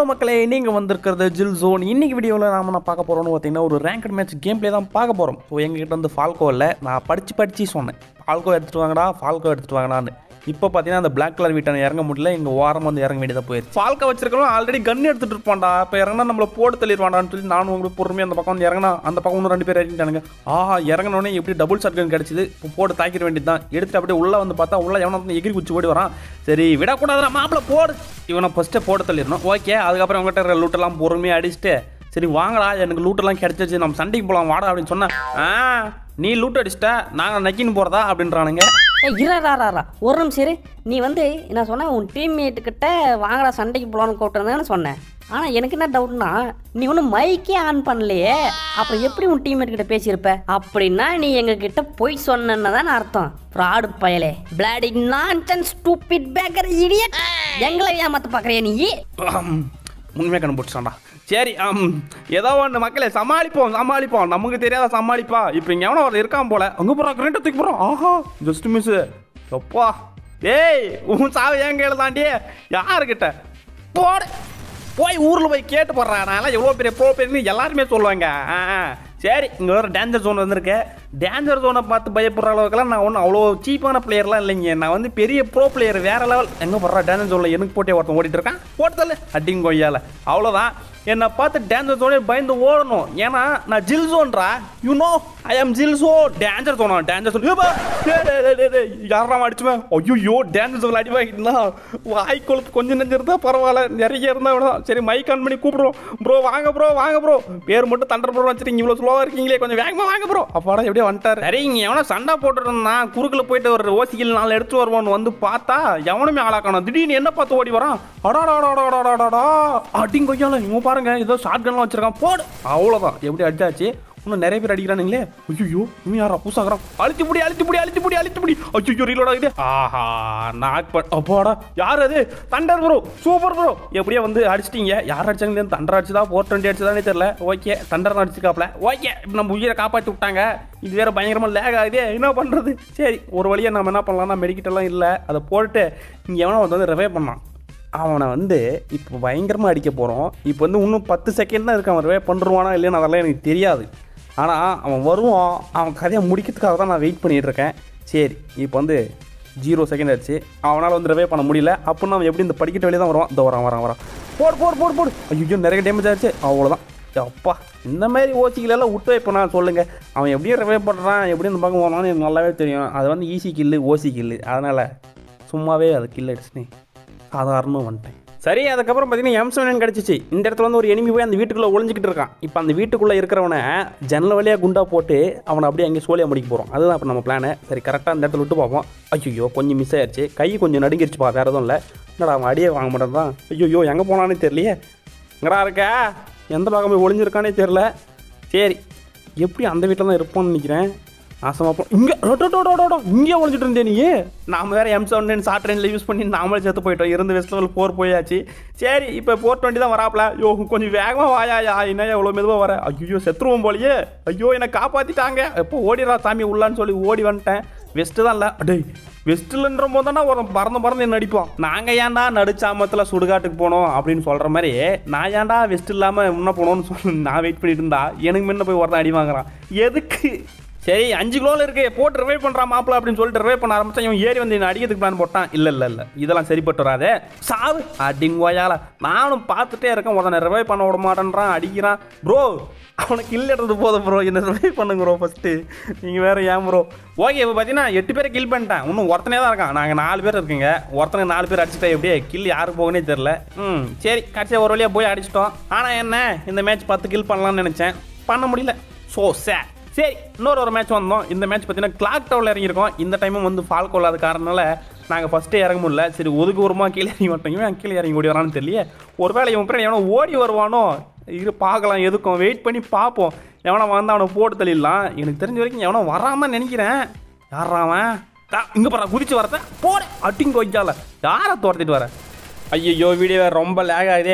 மக்களே நீங்கள் வந்திருக்கிறது ஜில் ஜோன். இன்னைக்கு வீடியோவில் நாம பார்க்க போகிறோம்னு பார்த்தீங்கன்னா ஒரு ரேங்கட் மேட்ச் கேம் பிளே தான் பார்க்க போகிறோம். ஸோ எங்ககிட்ட வந்து ஃபால்கோ இல்லை, நான் படித்து சொன்னேன் ஃபால்கோ எடுத்துகிட்டு வாங்கடான்னு. இப்போ பார்த்தீங்கன்னா அந்த பிளாக் கலர் வீட்டான இறங்க முடியல, இங்கே ஓரம் வந்து இறங்க வேண்டியதாக போயிடுச்சு. ஃபால்கோ வச்சிருக்கணும் ஆல்ரெடி கன் எடுத்துகிட்டு இருப்பான்டா, இப்போ இறங்கினா நம்மளை போட்டு தள்ளிடுவாண்டான்னு சொல்லி நானும் உங்களுக்கு பொறுமையாக அந்த பக்கம் வந்து இறங்கினா அந்த பக்கம் இன்னும் 2 பேர் இறங்கிட்டானுங்க. இறங்கினோடனே எப்படி டபுள் ஷாட் கன் கிடச்சிது, இப்போ போட்டு தாக்கிட வேண்டியது தான். எடுத்துட்டு அப்படியே உள்ளே வந்து பார்த்தா உள்ள எவனை வந்து எகிரி குச்சி ஓடி வரான். சரி விடக்கூடாதுடா மாப்பிள்ள போடு, இவனை ஃபஸ்ட்டே போட்டு தள்ளிடணும். ஓகே, அதுக்கப்புறம் அவங்ககிட்ட லூட்டெல்லாம் பொறுமையாக அடிச்சுட்டு சரி வாங்கடா எனக்கு லூட்டெல்லாம் கிடச்சிச்சு நம்ம சண்டைக்கு போகலாம் வாடா அப்படின்னு சொன்னேன். நீ லூட் அடிச்சிட்ட நாங்கள் நக்கின்னு போகிறதா அப்படின்றானுங்க. இராரா ஒரு நிமிஷம் சரி, நீ வந்து நான் சொன்னேன் உன் டீம்மேட்டுக்கிட்ட வாங்கடா சண்டைக்கு போகலான்னு கூப்பிட்டுருந்தேன்னு சொன்னேன். ஆனால் எனக்கு என்ன டவுட்னா நீ ஒன்றும் மைக்கே ஆன் பண்ணலையே, அப்புறம் எப்படி உன் டீம்மேட் கிட்ட பேசியிருப்ப? அப்படின்னா நீ எங்ககிட்ட போய் சொன்னன்னு தான் அர்த்தம். ஃப்ராடு பயலே, bloody nonsense stupid baker idiot, எங்களை ஏமாத்த பார்க்குறியா நீ? உண்மையாக கண்டுபிடிச்சான்டா. சரி ஏதோ ஒன்று மக்களே சமாளிப்போம் நமக்கு தெரியாத சமாளிப்பா. இப்போ இங்கே எவனோ ஒரு இருக்கான் போல, அங்கே போகிறா கிரேட்டை தூக்கி போகிறோம். ஆஹா ஜஸ்ட் மிஸ் எப்பா. ஏய் உன் சாவு ஏன் கேளு தாண்டி யாருக்கிட்ட போய் ஊரில் போய் கேட்டு போடுறா. நான் எவ்வளோ பெரிய ப்ரோ பேர்னு எல்லாருமே சொல்லுவாங்க. சரி இங்கே ஒரு டேஞ்சர் ஜோன் வந்திருக்கேன். டேஞ்சர் ஜோனை பார்த்து பயப்படுற அளவுக்குலாம் நான் ஒன்றும் அவ்வளோ சீப்பான பிளேயர்லாம் இல்லைங்க. நான் வந்து பெரிய ப்ரோ பிளேயர் வேற லெவல். எங்கே போடுறா டேஞ்சர் ஜோனில் எனக்கு போட்டே ஒருத்தன் ஓடிட்டு இருக்கான், போட்டதில்ல அட்டிங் கொய்யால. அவ்வளோதான், என்னை பார்த்து டேஞ்சர் ஜோனே பயந்து ஓடணும். ஏன்னா நான் ஜில் ஜோன்றா, யூ நோ ஐ ஆம் ஜில் ஜோன். டேஞ்சர் ஜோனா டேஞ்சர் ஜோன் யாரெல்லாம் அடிச்சுவேன். ஐயோ டேஞ்சர் ஜோன் அடி வாங்கிட்டுனா வாய் கொழுப்பு கொஞ்சம் நெஞ்சிருந்தா பரவாயில்ல, நிறைய இருந்தால் விடலாம். சரி மைக் ஆன் பண்ணி கூப்பிடுறோம். ப்ரோ வாங்க ப்ரோ பேர் மட்டும் தண்டர் ப்ரோ வச்சுருக்கீங்க, இவ்வளோ ஸ்லோவாக இருக்கீங்களே, கொஞ்சம் வேகமாக வாங்க ப்ரோ. அப்பாடா எப்படியே வந்துட்டார். சரி இங்கே எவனோ சண்டை போட்டுட்டு இருந்தான், குறுக்கில் போயிட்டு ஒரு ஓசிக்கில் 4 எடுத்து வருவான்னு வந்து பார்த்தா எவனுமே ஆளாக்கணும். திடீர்னு என்ன பார்த்து ஓடி வரான். அடாடாடாடாடாடா அட்டிங் கொய்யால இவன் பாருங்க ஏதோ ஷார்ட் கன்லாம் வச்சிருக்கான் போடு. அவ்வளோதான் எப்படி அடிச்சாச்சு. இன்னும் நிறைய பேர் அடிக்கிறானுங்களே. ஐயோ இவன் யாரா பூசாகிறான். அழுத்தி புடி ஐயோ ரீலோட் ஆகுது. ஆஹா நாக் பட் அப்பாடா யார் அது? Thunder bro super bro. எப்படியே வந்து அடிச்சிட்டீங்க. யார் அடிச்சாங்க? தண்டர் அடிச்சுதா 420 அடிச்சதானே தெரியல. ஓகே தண்டர் தான் அடிச்சுக்காப்ல. ஓகே இப்போ நம்ம உயிரை காப்பாற்றி விட்டாங்க. இது வேற பயங்கரமாக லேக் ஆகுது, என்ன பண்ணுறது? சரி ஒரு வழியாக நம்ம என்ன பண்ணலாம்னா மெடிக்கிட்டெல்லாம் இல்லை, அதை போட்டு இங்கே எவனோ வந்து ரிவைவ் பண்ணான். அவனை வந்து இப்போ பயங்கரமாக அடிக்க போகிறோம். இப்போ வந்து இன்னும் 10 செகண்ட் தான் இருக்கு. அவன் ரிவைவ் பண்ணுவானா இல்லைன்னு அதெல்லாம் எனக்கு தெரியாது. ஆனால் அவன் வருவான். அவன் கதையை முடிக்கிறதுக்காக தான் நான் வெயிட் பண்ணிகிட்டு இருக்கேன். சரி இப்போ வந்து 0 செகண்ட் ஆச்சு. அவனால் வந்து ரிவைவ் பண்ண முடியல. அப்படின்னா அவன் எப்படி இந்த படிக்கட்டு வெளியே தான் வருவான். இந்த வரான் போடு. ஐயோ நிறைய டேமேஜ் ஆச்சு. அவ்வளோதான். அப்பா இந்த மாதிரி ஓசிகளெல்லாம் விட்டு இப்போ நான் சொல்லுங்கள். அவன் எப்படியும் ரிவைவ் பண்ணுறான், எப்படி இந்த பக்கம் போனான்னு எனக்கு நல்லாவே தெரியும். அது வந்து ஈஸி கில்லு ஓசி கில்லு, அதனால் சும்மாவே அது கில் அடிச்சுன்னு சாதாரணமாக வந்துட்டேன். சரி அதுக்கப்புறம் பார்த்தீங்கன்னா M7 கிடச்சிச்சு. இந்த இடத்துல வந்து ஒரு எனிமி போய் அந்த வீட்டுக்குள்ளே ஒளிஞ்சிக்கிட்டு இருக்கான். இப்போ அந்த வீட்டுக்குள்ளே இருக்கிறவனை ஜன்னல் வழியாக குண்டா போட்டு அவனை அப்படியே அங்கே சோழியாக முடிக்க போகிறோம். அதுதான் இப்போ நம்ம பிளானு. சரி கரெக்டாக அந்த இடத்துல விட்டு பார்ப்போம். ஐயோ கொஞ்சம் மிஸ் ஆயிடுச்சு, கை கொஞ்சம் நடுங்கிருச்சுப்பா, வேறு எதுவும் இல்லை. என்னடா அவன் அடியே வாங்க மாட்டேன் தான். ஐயோ எங்கே போனானே தெரியலையே, எங்கடா இருக்கா, எந்த பக்கம் போய் ஒளிஞ்சிருக்கானே தெரில. சரி எப்படி அந்த வீட்டில் தான் இருப்போம்னு நினைக்கிறேன். நாசமாக போ இங்கே ஒழிஞ்சிட்டு இருந்தேன் நீ. நாம் வேறு M7 ஷார்ட் ரேஞ்சில் யூஸ் பண்ணி நாமளே சேர்த்து போயிட்டோம். இருந்து வெஸ்ட் லெவல் 4 போயாச்சு. சரி இப்போ 420 தான் வராப்பில். ஐயோ கொஞ்சம் வேகமாக வாயா, என்ன எவ்வளோ மெதுவாக வர. ஐயோ செத்துருவோம் போலியே. ஐயோ என்னை காப்பாற்றிட்டாங்க. எப்போ ஓடிடா சாமி உள்ளான்னு சொல்லி ஓடி வந்துட்டேன். வெஸ்ட்டு தான் இல்லை அடே, வெஸ்ட்டில்ன்ற போது தானே ஒரு பறந்து என்ன நடிப்போம். நாங்கள் ஏன்டா நடுச்சாமத்தில் சுடுகாட்டுக்கு போனோம் அப்படின்னு சொல்கிற மாதிரி நான் ஏன்டா வெஸ்ட் இல்லாமல் முன்னே போனோன்னு சொல்லி நான் வெயிட் பண்ணிட்டு இருந்தா எனக்கு முன்ன போய் ஒருத்தன் அடி வாங்குறான். எதுக்கு? சரி 5 கிலோவில் இருக்கு போட்டு ரிவைவ் பண்ணுறான் மாப்பிள்ள அப்படின்னு சொல்லிட்டு ரிவைவ் பண்ண ஆரம்பிச்சா இவன் ஏறி வந்து என்ன அடிக்கிறதுக்கு பிளான் போட்டான். இல்லை இதெல்லாம் சரிப்பட்டு வராதே, சாவு அடிங்கோயால. நானும் பார்த்துட்டே இருக்கேன், உடனே ரிவைவ் பண்ண விட மாட்டேன்றான், அடிக்கிறான். ப்ரோ அவனுக்கு கில் எடுத்தது போதும் ப்ரோ, என்ன ரிவைவ் பண்ணுங்க ப்ரோ ஃபஸ்ட்டு, நீங்கள் வேறு ஏன் ப்ரோ. ஓகே இப்போ பார்த்தீங்கன்னா 8 பேரை கில் பண்ணிட்டேன். இன்னும் ஒருத்தனே தான் இருக்கான். நாங்கள் 4 பேர் இருக்குங்க. ஒருத்தனுக்கு 4 பேர் அடிச்சுட்டா எப்படியே கில் யாருக்கு போகனே தெரில. சரி கடைசியாக ஒரு வழியாக போய் அடிச்சிட்டோம். ஆனால் என்ன இந்த மேட்ச் 10 கில் பண்ணலான்னு நினச்சேன், பண்ண முடியல. So sad. சரி இன்னொரு மேட்ச் வந்தோம். இந்த மேட்ச் பார்த்தீங்கன்னா கிளாக் டவரில் இறங்கியிருக்கோம். இந்த டைமும் வந்து ஃபால்கோ இல்லாத காரணனால நாங்கள் ஃபஸ்ட்டே இறங்க முடியல. சரி ஒதுக்குறமாக கீழே இறங்கி மாட்டோம். கீழே இறங்கி ஓடி வரான்னு தெரியல. ஒரு வேளை இவன் பேர் எவனோ ஓடி வருவானோ, இது பார்க்கலாம், எதுக்கும் வெயிட் பண்ணி பார்ப்போம். எவனோ வந்து அவனை போட்டு தள்ளிடலாம். எனக்கு தெரிஞ்ச வரைக்கும் எவனோ வராமல் நினைக்கிறேன். யாராவன் இங்கே போகிற குதிச்சு வரத போட அட்டிங்க வைக்கால யாரை துரத்திட்டு வர. ஐயோ வீடியோ ரொம்ப லேக் ஆகுதே.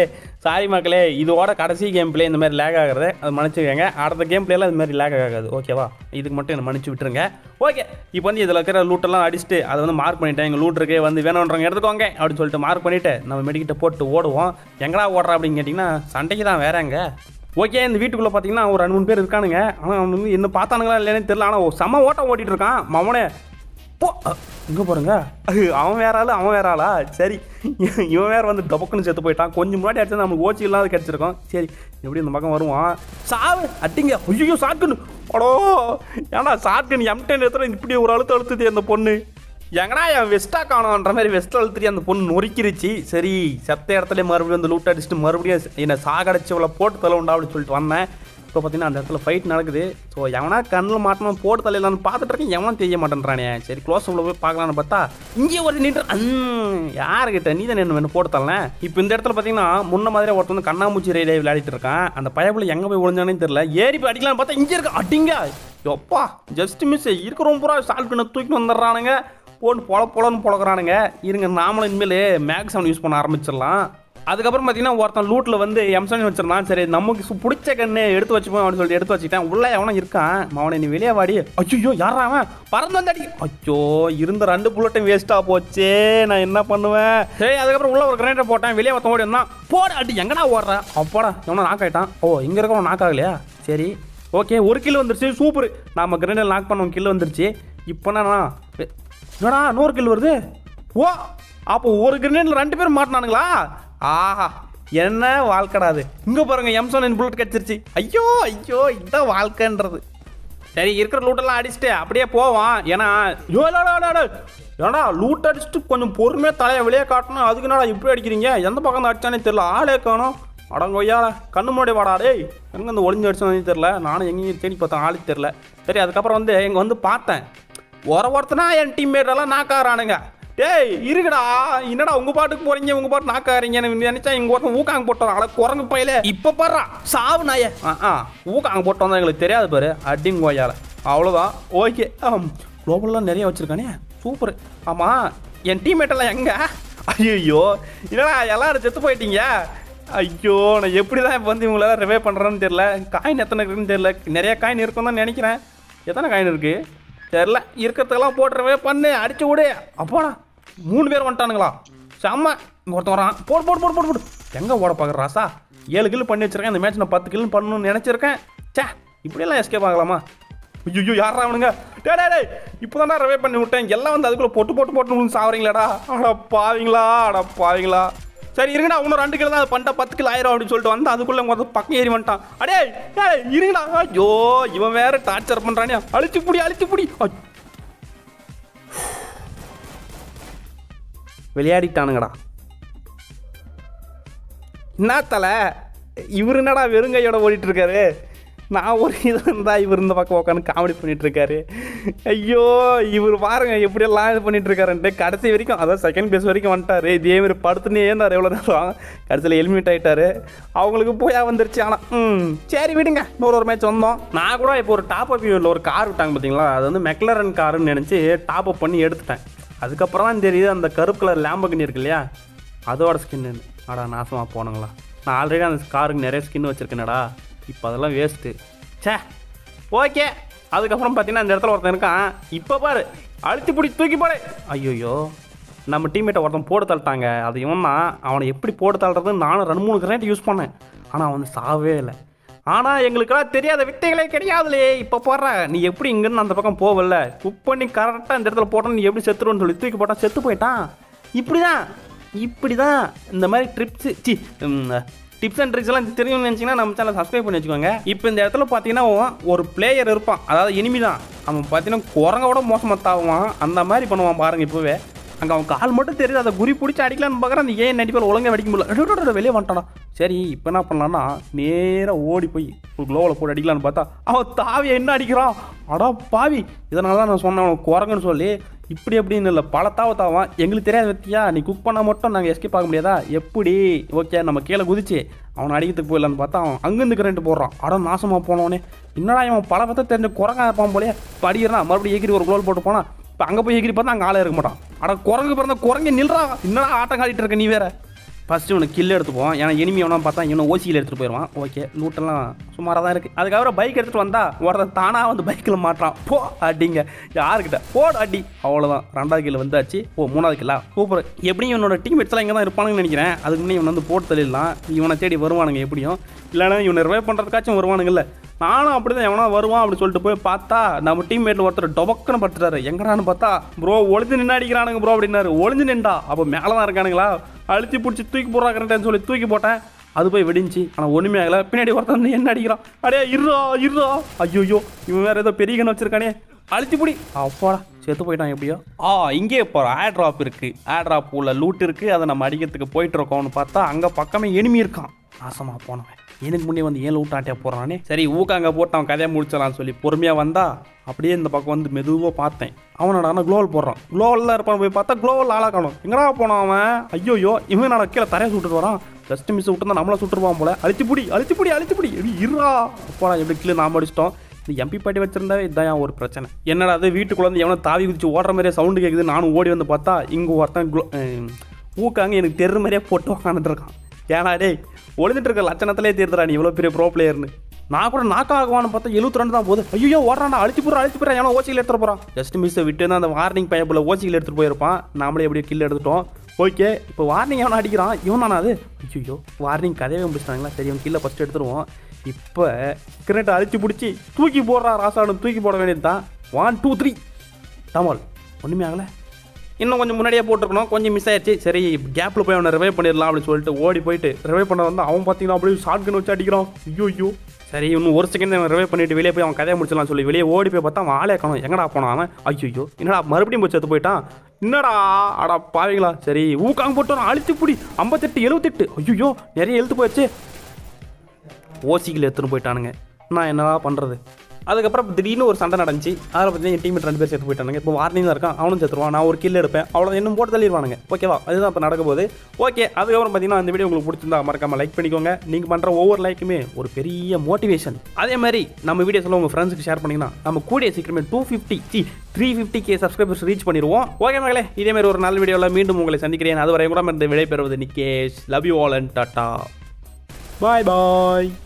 சாரி மக்களே, இதோட கடைசி கேம் பிளே இந்த மாதிரி லேக் ஆகுறது அது மன்னிச்சுக்கோங்க. அடுத்த கேம் பிளேலாம் இது மாதிரி லேக் ஆகாது, ஓகேவா? இதுக்கு மட்டும் என்ன மன்னிச்சு விட்டுருங்க. ஓகே, இப்போ வந்து இதில் இருக்கிற லூட்டெல்லாம் அடிச்சுட்டு அதை வந்து மார்க் பண்ணிட்டேன். எங்கள் லூட் இருக்கே வந்து வேணுன்றவங்க எடுத்துக்கோங்க அப்படின்னு சொல்லிட்டு மார்க் பண்ணிவிட்டு நம்ம மெடிக்கிட்ட போட்டு ஓடுவோம். எங்கடா ஓடுறா அப்படின்னு கேட்டிங்கன்னா சண்டைக்கு தான் வேறங்க. ஓகே, இந்த வீட்டுக்குள்ளே பார்த்தீங்கன்னா ஒரு 2-3 பேர் இருக்கானுங்க. ஆனால் அவன் வந்து இன்னும் பார்த்தானுங்களா இல்லைன்னு தெரியல. ஆனால் செம்ம ஓட்டம் ஓட்டிகிட்டு இருக்கான் மவனே. போ இங்கே பாருங்க, அவன் வேற ஆளு அவன் வேற ஆளா? சரி, இவன் வேற வந்து டபக்குன்னு செத்து போயிட்டான். கொஞ்சம் முன்னாடி அடிச்சா நமக்கு ஓச்சி இல்லாத கிடச்சிருக்கோம். சரி, எப்படி இந்த பக்கம் வருவான்? சாவு அட்டிங்க. ஐயோ ஷாட்கன், அடோ ஏன்னா ஷாட்கன் M10 எடுத்துகிற இப்படி ஒரு அழுத்த அழுத்துது அந்த பொண்ணு. எங்கடா என் வெஸ்ட்டா காணோன்ற மாதிரி வெஸ்ட் அழுத்துட்டு அந்த பொண்ணு நொறுக்கிருச்சு. சரி, செத்த இடத்துல மறுபடியும் வந்து லூட் அடிச்சுட்டு மறுபடியும் என்னை சாகடிச்சவளை போட்டு தலை உண்டா அப்படின்னு சொல்லிட்டு வந்தேன். இப்போ பார்த்தீங்கன்னா அந்த இடத்துல ஃபைட் நடக்குது. ஸோ எவனா கண்ணில் மாட்டணும் போட்டு தலையிலான்னு பார்த்துட்டு இருக்கேன். எவனும் தெரிய மாட்டேன்றானே. சரி, க்ளோஸ் உள்ள போய் பார்க்கலான்னு பார்த்தா இங்கே ஒரு நின்று யாருக்கிட்ட நீ தான் என்ன போட்டு தரல. இப்போ இந்த இடத்துல பார்த்தீங்கன்னா முன்ன மாதிரி ஒருத்தர் வந்து கண்ணாமூச்சி ரயிலே விளையாடிட்டு இருக்கான். அந்த பயப்புல எங்கே போய் ஒழிஞ்சானே தெரியல. ஏறி போய் அடிக்கலான்னு பார்த்தா இங்கே இருக்க அடிங்க. எப்பா ஜஸ்ட் மிஸ் இருக்கிறோம் பூரா சால்ட்டுன்னு தூக்கிட்டு வந்துடுறானுங்க. போட்டு பொலன்னு பொழக்கிறானுங்க. இருங்க, நாமளும் இனிமேல் மேக் சவுண்ட் யூஸ் பண்ண ஆரம்பிச்சிடலாம். அதுக்கப்புறம் பார்த்தீங்கன்னா ஒருத்தன் லூட்டில் வந்து M7 வச்சிருந்தான். சரி, நமக்கு பிடிச்ச கண்ணு எடுத்து வச்சுப்போம் அப்படின்னு சொல்லிட்டு எடுத்து வச்சுக்கிட்டேன். உள்ளே எவனும் இருக்கான். அவனை நீ வெளியே வாடி. ஐயோ யாரா அவன் பறந்து வந்தாடி. ஐயோ இருந்த 2 புல்லட்டும் வேஸ்ட்டாக போச்சே. நான் என்ன பண்ணுவேன்? சரி, அதுக்கப்புறம் உள்ள ஒரு கிரைண்டர் போட்டேன். வெளியே ஒருத்தன் ஓடி வந்தான். போட அடி எங்கடா ஓடுற? அப்போடா எவனோ நாக் ஆகிட்டான். ஓ, இங்கே இருக்கவன் நாக் ஆகலையா? சரி, ஓகே, ஒரு கில் வந்துருச்சு. சூப்பர், நம்ம கிரைண்டர் நாக் பண்ண கில் வந்துருச்சு. இப்போ என்னடா 100 கில் வருது? ஓ, அப்போ ஒரு கிரைண்டரில் 2 பேர் மாட்டினானுங்களா? ஆஹா, என்ன வாழ்க்கடாது. இங்கே பாருங்க, M7 புல்லட் கிடச்சிருச்சு. ஐயோ ஐயோ, இதுதான் வாழ்க்கைன்றது. சரி, இருக்கிற லூட்டெல்லாம் அடிச்சுட்டு அப்படியே போவான். ஏன்னா ஏன்னா லூட் அடிச்சுட்டு கொஞ்சம் பொறுமையாக தலையை வெளியே காட்டணும். அதுக்கு என்னடா இப்படி அடிக்கிறீங்க? எந்த பக்கம் தான் அடிச்சானே தெரியல. ஆளே காணும். அடங்கொய்யா, கண்ணு முன்னாடி வாடா டேய். எங்கே அந்த ஒளிஞ்சு அடிச்சானே தெரில. நானும் எங்கேயும் தேடி பார்த்தேன், ஆளுக்கு தெரில. சரி, அதுக்கப்புறம் வந்து எங்கே வந்து பார்த்தேன். ஒருத்தனா என் டீம்மேட்டெல்லாம் நாக்காரானுங்க. டேய் இருக்குடா, என்னடா உங்க பாட்டுக்கு போறீங்க, உங்க பாட்டு நாக்காரீங்கன்னு நினைச்சா இங்க ஒருத்தன் ஊக்காங்க போட்டு வரான். குரங்கு பையில இப்ப பாரு சாவு நாய. ஊக்காங்க போட்டு வந்தா எங்களுக்கு தெரியாது பாரு அடிங்க கோயால. அவ்வளோதான். ஓகே, குளோபல்லாம் நிறைய வச்சிருக்கானே, சூப்பர். ஆமா, என் டீம்மேட்டெல்லாம் எங்க? ஐயோ என்னடா எல்லாரும் செத்து போயிட்டீங்க. ஐயோ, நான் எப்படி தான் இப்போ வந்து இவங்களெல்லாம் ரிவே பண்ணுறேன்னு தெரியல. காயின் எத்தனை இருக்குன்னு தெரியல. நிறைய காயின் இருக்கும் தான் நினைக்கிறேன். எத்தனை காயின் இருக்கு தெரியல. இருக்கிறதுக்கெல்லாம் போட்டு ரிவே பண்ணு, அடிச்சு விடு. அப்பாடா 3 பேர் வந்துட்டானுங்களா? செம்ம. இங்கே ஒருத்தன் வரான். போடு போடு போடு போடு போடு. எங்கே ஓட பார்க்குற ராசா? 7 கில் பண்ணி வச்சிருக்கேன். இந்த மேட்ச் நான் 10 கில் பண்ணணும்னு நினச்சிருக்கேன். சே, இப்படியெல்லாம் எஸ்கேப் ஆகலாமா? ஐயோ யாரா அவனுங்க? டே டே இப்போ தானே ரிவே பண்ணி விட்டேன். எல்லாம் வந்து அதுக்குள்ளே போட்டு போட்டு போட்டு சாவறீங்களாடா? அட பாவீங்களா. சரி இருங்கடா, இன்னும் 2 கிலோ தான் அது பண்ணிட்டா 10 கிலோ ஆயிரும் அப்படின்னு சொல்லிட்டு வந்து அதுக்குள்ளே உங்க பக்கம் ஏறி வந்துட்டான். அடே இருங்கடா. ஐயோ இவன் வேற டார்ச்சர் பண்ணுறானே. அழிச்சு புடி. விளையாடிட்டானுங்கடா. என்ன தலை இவர் என்னடா வெறுங்கையோட ஓடிட்டு இருக்காரு? நான் ஒரு இது இருந்தால் இவர் இந்த பக்கம் உட்காந்து காமெடி பண்ணிட்டு இருக்காரு. ஐயோ இவர் பாருங்க எப்படியெல்லாம் இது பண்ணிட்டு இருக்காருன்ட்டு. கடைசி வரைக்கும் அதான் செகண்ட் பேஸ் வரைக்கும் வந்துட்டார். இதேமாரி படுத்துனே இருந்தார் எவ்வளோ நேரம். கடைசியில் எலிமினேட் ஆகிட்டார். அவங்களுக்கு போயா வந்துருச்சு. ஆனால் சரி விடுங்க, இன்னொரு மேட்ச் வந்தோம். நான் கூட இப்போ ஒரு டாப் அப் வியூவில் ஒரு கார் விட்டாங்க பார்த்தீங்களா, அது வந்து மெக்லரன் காருன்னு நினச்சி டாப் அப் பண்ணி எடுத்துட்டேன். அதுக்கப்புறம் தான் தெரியுது அந்த கருப்பு கலர் லேம்பகனி இருக்கு இல்லையா, அதோட ஸ்கின்னு. ஆடா நாசமாக போனங்களா, நான் ஆல்ரெடி அந்த காருக்கு நிறைய ஸ்கின் வச்சுருக்கேனடா. இப்போ அதெல்லாம் வேஸ்ட்டு. சே ஓகே. அதுக்கப்புறம் பார்த்தீங்கன்னா இந்த இடத்துல ஒருத்தன் இருக்கான். இப்போ பாரு அழுத்தி பிடி தூக்கி போடு. ஐயோயோ நம்ம டீம்மேட்டை ஒருத்தன் போட்டு தள்ளிட்டாங்க. அது இவன் தான். அவனை எப்படி போட்டு தள்ளுறதுன்னு நானும் 2-3 கிரேட் யூஸ் பண்ணேன். ஆனால் அவன் சாவே இல்லை. ஆனால் எங்களுக்கெல்லாம் தெரியாத வித்தைகளே கிடையாதுலே. இப்போ போடுற நீ எப்படி இங்கேருந்து அந்த பக்கம் போகல, குக் பண்ணி கரெக்டாக இந்த இடத்துல போட்டால் நீ எப்படி செத்துருன்னு சொல்லி தூக்கி போட்டால் செத்து போயிட்டான். இப்படி தான் இந்த மாதிரி டிப்ஸ் அண்ட் ட்ரிக்ஸ் எல்லாம் தெரியும்னு நினச்சிங்கன்னா நம்ம சேனல் சப்ஸ்கிரைப் பண்ணி வச்சுக்கோங்க. இப்போ இந்த இடத்துல பார்த்தீங்கன்னா ஒரு பிளேயர் இருப்பான், அதாவது எனிமி தான். அவன் பார்த்தீங்கன்னா குரங்கோட மோசமாக தாவான். அந்த மாதிரி பண்ணுவான் பாருங்க. இப்போவே அங்கே அவன் கால் மட்டும் தெரியுது. அதை குறி பிடிச்சி அடிக்கலான்னு பார்க்குறேன். அந்த ஏன் நடிப்பால் ஒழுங்காக வெடிக்க முடியல. வெளியே வந்துட்டானா. சரி இப்போ என்ன பண்ணலான்னா நேராக ஓடி போய் ஒரு க்ளோவில் போட்டு அடிக்கலான்னு பார்த்தா அவன் தாவியை என்ன அடிக்கிறான். அடா பாவி, இதனால தான் நான் சொன்னேன் அவன் குரங்குன்னு சொல்லி. இப்படி எப்படின்னு இல்லை, பல தாவான். எங்களுக்கு தெரியாத வத்தியா, நீ குக் பண்ணால் மட்டும் நாங்கள் எஸ்கேப் ஆக முடியாதா எப்படி? ஓகே நம்ம கீழே குதிச்சு அவனை அடிக்கிறதுக்கு போயிடலான்னு பார்த்தா அவன் அங்கேருந்து கரண்ட் போடுறான். அட நாசமாக போனவனே, என்னடா இவன் பல பத்த தெரிஞ்ச குரங்கா இருப்பான் போலே. இப்போ அடிக்கிறான், மறுபடியும் எகிரி ஒரு க்ளோல் போட்டு போனான். இப்போ அங்கே போய் எகிரி பார்த்தா அங்கே ஆளே இருக்க மாட்டான். அட குரங்கு பிறந்த குரங்கு நில்றா, என்னடா ஆட்டம் காட்டிட்டு இருக்க நீ வேற. ஃபஸ்ட்டு இவனுக்கு கில் எடுத்துப்போம். ஏன்னா எனிமி எவனா பார்த்தா இவனை ஓசியில் எடுத்துகிட்டு போயிடுவான். ஓகே லூட்டெல்லாம் சுமாராக தான் இருக்குது. அதுக்கப்புறம் பைக் எடுத்துகிட்டு வந்தால் ஒருத்தன் தானாக வந்து பைக்கில் மாட்டுறான். போ அடிங்க யாருக்கிட்ட போடு அடி. அவ்வளோதான் 2வது கில் வந்தாச்சு. 3வது கில்லா சூப்பர். எப்படியும் இவனோட டீம்மேட்ஸ்லாம் இங்கே தான் இருப்பானுங்கன்னு நினைக்கிறேன். அதுக்கு முன்னே இவன் வந்து போட்டு தள்ளிடலாம். இவனை தேடி வருவானுங்க எப்படியும். இல்லைன்னா இவனை ரிவைவ் பண்ணுறதுக்காச்சும் வருவானுங்கல்ல. நானும் அப்படி தான் எவனா வருவான் அப்படின்னு சொல்லிட்டு போய் பார்த்தா நம்ம டீம்மேட்டில் ஒருத்தர் டொபக்குன்னு படுத்துட்டாரு. எங்கடான்னு பார்த்தா ப்ரோ ஒளிஞ்சு நின்று அடிக்கிறானுங்க ப்ரோ அப்படின்னாரு. ஒளிஞ்சு நின்றா அப்போ மேலே தான் இருக்கானுங்களா, அழுத்தி பிடிச்சி தூக்கி போடுறாங்கன்னு சொல்லி தூக்கி போட்டேன். அது போய் வெடிஞ்சு ஆனால் ஒன்றுமே ஆகலை. பின்னாடி ஒருத்தன் என்ன அடிக்கிறான். அடே இருறா ஐயோ இவன் வேறு ஏதோ பெரிய கண்ணு வச்சிருக்கானே, அழுத்தி பிடி. அப்பாடா செத்து போயிட்டான் எப்படியோ. இங்கே இப்போ ஏர் ட்ராப் இருக்குது. ஏர் ட்ராப் உள்ள லூட் இருக்குது. அதை நம்ம அடிக்கிறதுக்கு போயிட்டு இருக்கோம்னு பார்த்தா அங்கே பக்கமே எனிமி இருக்கான். நாசமாக போனவன் எனக்கு முன்னே வந்து ஏன் லூட் ஆட்டியா போடுறானே. சரி ஊக்காங்க போட்டு அவன் கதையை முடிச்சலான்னு சொல்லி பொறுமையாக வந்தா அப்படியே இந்த பக்கம் வந்து மெதுவாக பார்த்தேன். அவனோட ஆனால் குளோவல் போடுறான். குளோவலில் இருப்பான். போய் பார்த்தா குளோவல் ஆளாக்கணும். எங்கடா போனான் அவன். ஐயோ இவன் நான் கீழே தரையை சுட்டுட்டு வரான். ஜஸ்ட் மிஸ் விட்டு நம்மளை சுட்டுருவான் போல. அழிச்சுப்பிடி இருறா. போடா எப்படி கீழே நாம் அடிச்சிட்டோம். இந்த எம்பி பாட்டி வச்சிருந்தாவே இதுதான் ஒரு பிரச்சனை. என்னடா அது வீட்டுக்குள்ள வந்து எவனோ தாவி குதிச்சு ஓடுற மாதிரியே சவுண்டு கேட்குது. நானும் ஓடி வந்து பார்த்தா இங்கே ஒருத்தன் ஊக்காங்க எனக்கு தெரு மாதிரியே போட்டு உக்காந்துட்டு இருக்கான். ஏன்னா டேய் ஒளிஞ்சிட்டு இருக்க லட்சணத்திலே தெரியுதுடா நீ இவ்வளோ பெரிய ப்ரோ பிளேயர்னு. நான் கூட நாக்காகுவான்னு பார்த்தா 72 தான் போகுது. ஐயோ ஓடுறான்டா அழிச்சு போகிறான். ஏன்னா ஓசியில் எடுத்துகிட்டு போகிறான். ஜஸ்ட் மிஸ்ஸை விட்டு தான் அந்த வார்னிங் பைப்பில் ஓசியில் எடுத்துகிட்டு போயிருப்பான். நாமளே எப்படியோ கில் எடுத்துட்டோம். ஓகே இப்போ வார்னிங் எவனா அடிக்கிறான். இவன் தானே அது. ஐயோ வார்னிங் கதையை முடிச்சிட்டாங்களா. சரி அவன் கில்லை ஃபஸ்ட்டு எடுத்துருவோம். இப்போ கிரேட்டை அழிச்சு பிடிச்சி தூக்கி போடுறா. ராசானு தூக்கி போட வேண்டியது தான். 1 2 3 டமால். ஒன்றுமே ஆகலை. இன்னும் கொஞ்சம் முன்னாடியே போட்டிருக்கணும். கொஞ்சம் மிஸ் ஆயிடுச்சு. சரி கேப்பில் போய் அவனை ரிவைவ் பண்ணிடலாம் அப்படின்னு சொல்லிட்டு ஓடி போயிட்டு ரிவைவ் பண்ண வந்து அவன் பார்த்தீங்கன்னா அப்படியே ஷார்ட் கன் வச்சு அடிக்கிறான். ஐயோ சரி இன்னும் ஒரு செகண்ட் அவன் ரிவைவ் பண்ணிட்டு வெளியே போய் அவன் கதையை முடிச்சலாம் சொல்லி வெளியே ஓடி போய் பார்த்தா அவன் ஆளே காணும். எங்கடா போனான் அவன். ஐயோ என்னடா மறுபடியும் போய் செத்து போயிட்டான். என்னடா அடா பாவீங்களா. சரி ஊக்காங்க போட்டு வரான். அழிச்சு பிடி. 58 78. ஐயோ நிறைய எழுத்து போயிடுச்சு. ஓசிக்கில் எடுத்துன்னு போயிட்டானுங்க. நான் என்னடா பண்ணுறது. அதுக்கப்புறம் திடீர்னு ஒரு சண்டை நடந்துச்சு. அதில் பார்த்தீங்கன்னா என் டீம் 2 பேர் செத்து போயிட்டானுங்க. இப்போ வார்னிங் தான் இருக்கான். அவனும் செத்துருவான். நான் ஒரு கில் எடுப்பேன். அவ்வளோ இன்னும் போட்டு தள்ளிடுவானுங்க. ஓகேவா அதுதான் இப்போ நடக்க போகுது. ஓகே அதுக்கப்புறம் பார்த்தீங்கன்னா அந்த வீடியோ உங்களுக்கு பிடிச்சிருந்தா மறக்காம லைக் பண்ணிக்கோங்க. நீங்கள் பண்ணுற ஒவ்வொரு லைக்குமே ஒரு பெரிய மோட்டிவேஷன். அதே மாதிரி நம்ம வீடியோஸில் உங்கள் ஃப்ரெண்ட்ஸுக்கு ஷேர் பண்ணிங்கன்னா நம்ம கூடிய சீக்கிரமே 350K சப்ஸ்கிரைபர்ஸ் ரீச் பண்ணிடுவோம். ஓகே மகளே இதேமாதிரி ஒரு நல்ல வீடியோவில் மீண்டும் உங்களை சந்திக்கிறேன். அதுவரை கூட இந்த விடை பெறுவது Nikesh. Love you all and tata bye bye.